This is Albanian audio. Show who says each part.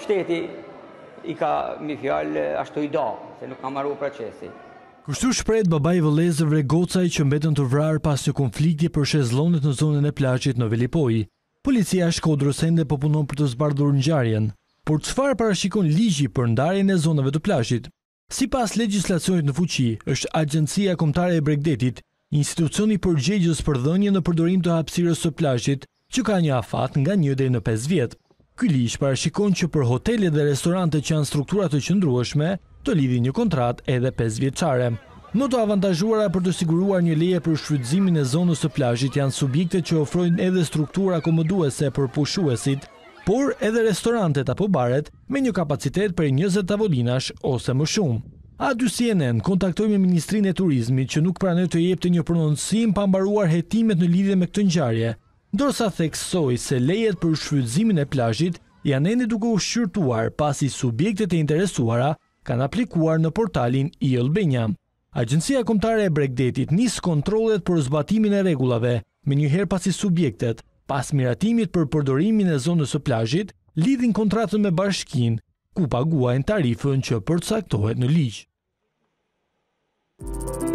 Speaker 1: Shteti i ka mi fjalë ashtu i do, se nuk ka marrë procesi.
Speaker 2: Kështu shprehet babai i vëllezërve Gocaj që mbetën të vrarë pas një konflikti për shezllonjet në zonën e plazhit në Velipojë. Policia e Shkodrës ende po punon për të zbardhur ngjarjen. Por çfarë parashikon ligji për ndarjen e zonave të plazhit? Sipas legjislacionit në fuqi, është Agjencia Kombëtare e Bregdetit, institucioni përgjegjës për dhënien në përdorim të hapësirës së plazhit, që ka një afat nga 1 deri në 5 vjet. Ky ligj parashikon që për hotelet dhe restorantet që janë struktura të qëndrueshme, të lidhi një kontratë edhe 5 vjeçare. Më të avantazhuara për të siguruar një leje për shfrytëzimin e zonës së plazhit janë subjektet që ofrojnë edhe struktura akomoduese për pushuesit, por edhe restorantet apo baret me një kapacitet për 20 tavolinash ose më shumë. A2 CNN kontaktoi me Ministrinë e Turizmit që nuk pranoi të jepte një prononcim pa mbaruar hetimet në lidhje me këtë ngjarje, ndërsa theksoi se lejet për shfrytëzimin e plazhit janë ende duke u shqyrtuar pasi subjektet e interesuara kanë aplikuar në portalin i-Albania. Agjencia Kombëtare e Bregdetit nis kontrollet për zbatimin e rregullave, menjëherë pasi subjektet, pas miratimit për përdorimin e zonës së plazhit, lidhin kontratën me bashkinë, ku paguajnë tarifën që përcaktohet në ligj.